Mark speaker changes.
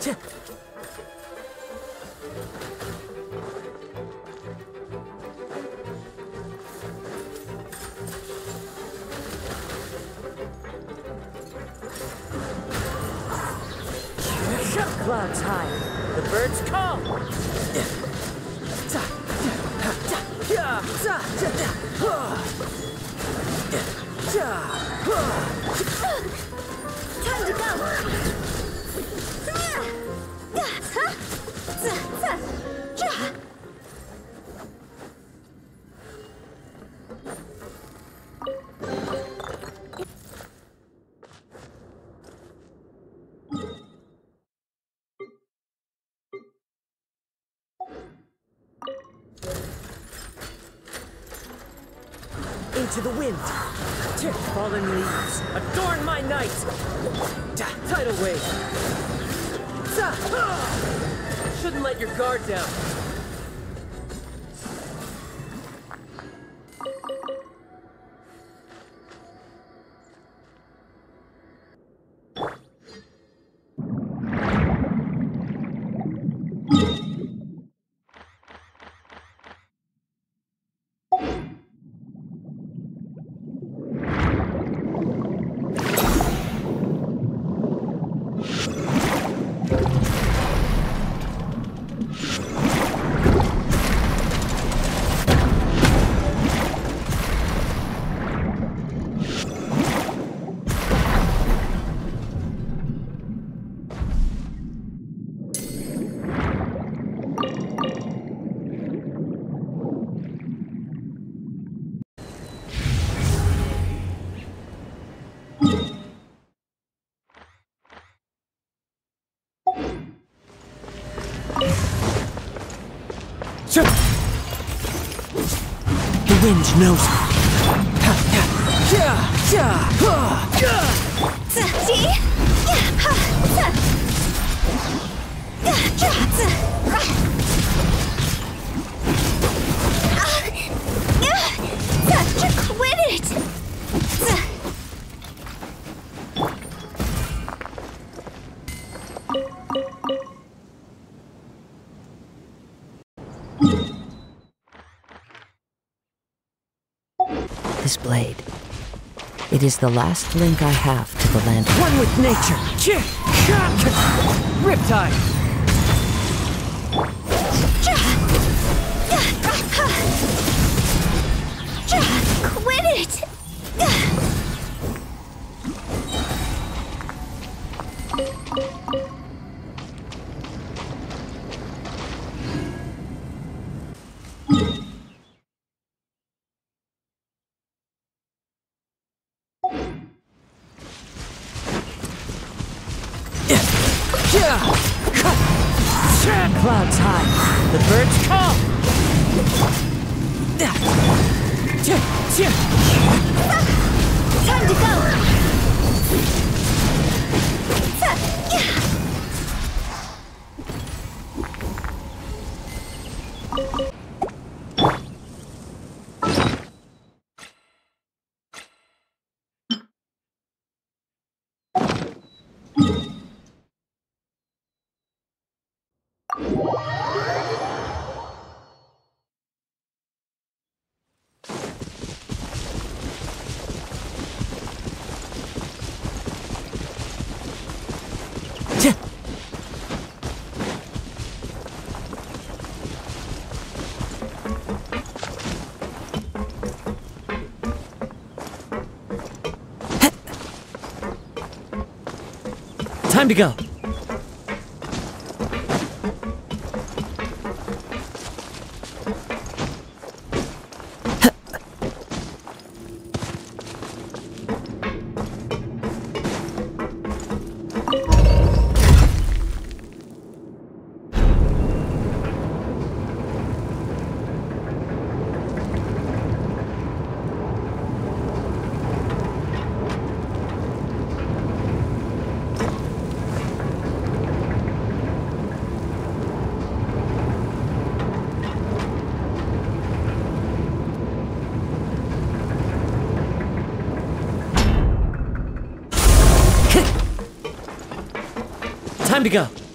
Speaker 1: Clouds high, the birds call.
Speaker 2: Time to go.
Speaker 1: Into the wind. Fallen leaves, adorn my night. Tidal wave. Shouldn't let your guard down. The wind knows me.
Speaker 2: Quit it!
Speaker 3: This blade. It is the last link I have to the land.
Speaker 1: One with nature. Riptide.
Speaker 2: Quit it!
Speaker 1: Clouds high, the birds call.
Speaker 2: Time to go!
Speaker 1: Time to go. Time to go.